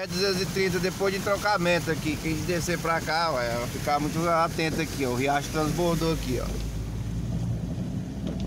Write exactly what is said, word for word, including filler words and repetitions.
é duzentos e trinta depois de trocamento aqui. Quem descer pra cá, vai ficar muito atento aqui, ó. O riacho transbordou aqui, ó.